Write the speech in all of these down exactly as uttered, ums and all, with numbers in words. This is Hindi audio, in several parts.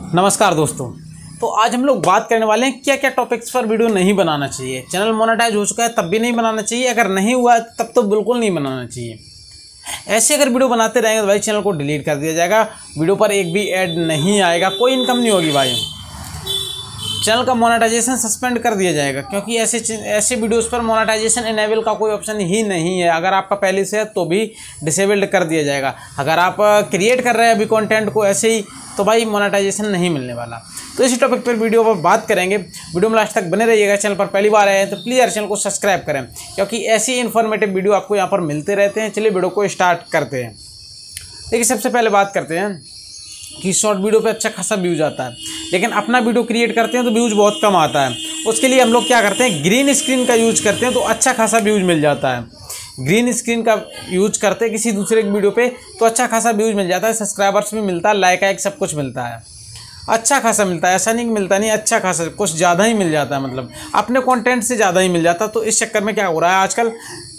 नमस्कार दोस्तों। तो आज हम लोग बात करने वाले हैं क्या क्या टॉपिक्स पर वीडियो नहीं बनाना चाहिए। चैनल मोनेटाइज हो चुका है तब भी नहीं बनाना चाहिए, अगर नहीं हुआ तब तो बिल्कुल नहीं बनाना चाहिए। ऐसे अगर वीडियो बनाते रहेंगे तो भाई चैनल को डिलीट कर दिया जाएगा, वीडियो पर एक भी ऐड नहीं आएगा, कोई इनकम नहीं होगी भाई, चैनल का मोनेटाइजेशन सस्पेंड कर दिया जाएगा। क्योंकि ऐसे ऐसे वीडियोस पर मोनेटाइजेशन इनेबल का कोई ऑप्शन ही नहीं है। अगर आपका पहले से है तो भी डिसेबल्ड कर दिया जाएगा। अगर आप क्रिएट कर रहे हैं अभी कंटेंट को ऐसे ही तो भाई मोनेटाइजेशन नहीं मिलने वाला। तो इसी टॉपिक पर वीडियो पर बात करेंगे, वीडियो में लास्ट तक बने रहिएगा। चैनल पर पहली बार आए हैं तो प्लीज़ यार चैनल को सब्सक्राइब करें, क्योंकि ऐसी इन्फॉर्मेटिव वीडियो आपको यहाँ पर मिलते रहते हैं। चलिए वीडियो को स्टार्ट करते हैं। देखिए सबसे पहले बात करते हैं कि शॉर्ट वीडियो पे अच्छा खासा व्यूज आता है, लेकिन अपना वीडियो क्रिएट करते हैं तो व्यूज बहुत कम आता है। उसके लिए हम लोग क्या करते हैं, ग्रीन स्क्रीन का यूज करते हैं तो अच्छा खासा व्यूज मिल जाता है। ग्रीन स्क्रीन का यूज करते हैं किसी दूसरे वीडियो पे तो अच्छा खासा व्यूज मिल जाता है, सब्सक्राइबर्स भी मिलता है, लाइक आइक सब कुछ मिलता है, अच्छा खासा मिलता है। ऐसा नहीं कि मिलता नहीं, अच्छा खासा कुछ ज़्यादा ही मिल जाता है, मतलब अपने कंटेंट से ज़्यादा ही मिल जाता है। तो इस चक्कर में क्या हो रहा है, आजकल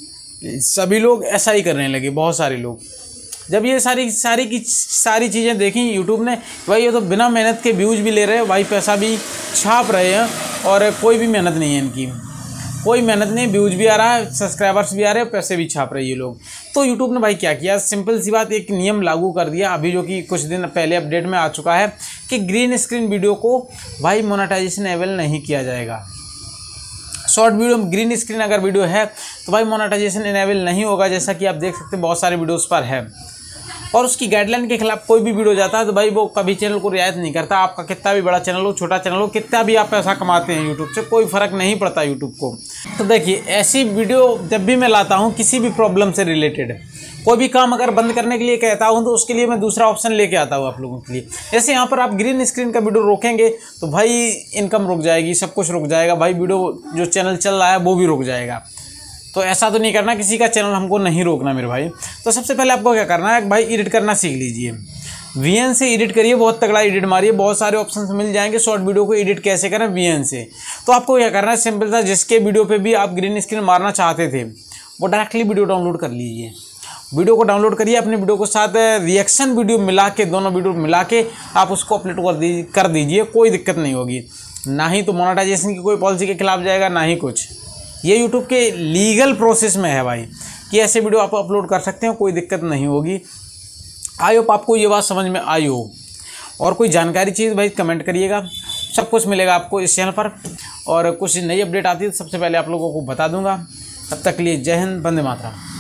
सभी लोग ऐसा ही करने लगे। बहुत सारे लोग जब ये सारी सारी की सारी चीज़ें देखी यूट्यूब ने, भाई ये तो बिना मेहनत के व्यूज भी ले रहे हैं भाई, पैसा भी छाप रहे हैं और कोई भी मेहनत नहीं है इनकी, कोई मेहनत नहीं, व्यूज भी आ रहा है, सब्सक्राइबर्स भी आ रहे हैं, पैसे भी छाप रहे हैं ये लोग। तो यूट्यूब ने भाई क्या किया, सिंपल सी बात, एक नियम लागू कर दिया अभी, जो कि कुछ दिन पहले अपडेट में आ चुका है कि ग्रीन स्क्रीन वीडियो को भाई मोनेटाइजेशन एनेबल नहीं किया जाएगा। शॉर्ट वीडियो में ग्रीन स्क्रीन अगर वीडियो है तो भाई मोनेटाइजेशन इनेबल नहीं होगा, जैसा कि आप देख सकते हैं बहुत सारे वीडियोस पर है। और उसकी गाइडलाइन के खिलाफ कोई भी वीडियो जाता है तो भाई वो कभी चैनल को रियायत नहीं करता। आपका कितना भी बड़ा चैनल हो, छोटा चैनल हो, कितना भी आप पैसा कमाते हैं यूट्यूब से, कोई फ़र्क नहीं पड़ता यूट्यूब को। तो देखिए ऐसी वीडियो जब भी मैं लाता हूँ किसी भी प्रॉब्लम से रिलेटेड, कोई भी काम अगर बंद करने के लिए कहता हूँ तो उसके लिए मैं दूसरा ऑप्शन लेके आता हूँ आप लोगों के लिए। जैसे यहाँ पर आप ग्रीन स्क्रीन का वीडियो रोकेंगे तो भाई इनकम रुक जाएगी, सब कुछ रुक जाएगा भाई, वीडियो जो चैनल चल रहा है वो भी रुक जाएगा। तो ऐसा तो नहीं करना, किसी का चैनल हमको नहीं रोकना मेरे भाई। तो सबसे पहले आपको क्या करना है, भाई एडिट करना सीख लीजिए। वी एन से एडिट करिए, बहुत तगड़ा एडिट मारिए, बहुत सारे ऑप्शंस मिल जाएंगे शॉर्ट वीडियो को एडिट कैसे करें वी एन से। तो आपको क्या करना है, सिंपल था, जिसके वीडियो पे भी आप ग्रीन स्क्रीन मारना चाहते थे वो डायरेक्टली वीडियो डाउनलोड कर लीजिए। वीडियो को डाउनलोड करिए, अपने वीडियो के साथ रिएक्शन वीडियो मिला के, दोनों वीडियो मिला के आप उसको अपलोड कर दीजिए कर दीजिए कोई दिक्कत नहीं होगी। ना ही तो मोनेटाइजेशन की कोई पॉलिसी के खिलाफ जाएगा, ना ही कुछ। ये यूट्यूब के लीगल प्रोसेस में है भाई कि ऐसे वीडियो आप अपलोड कर सकते हो, कोई दिक्कत नहीं होगी। आई होप आपको ये बात समझ में आई हो। और कोई जानकारी चाहिए भाई कमेंट करिएगा, सब कुछ मिलेगा आपको इस चैनल पर। और कुछ नई अपडेट आती है तो सबसे पहले आप लोगों को बता दूंगा। तब तक के लिए जय हिंद, वंदे मातरम।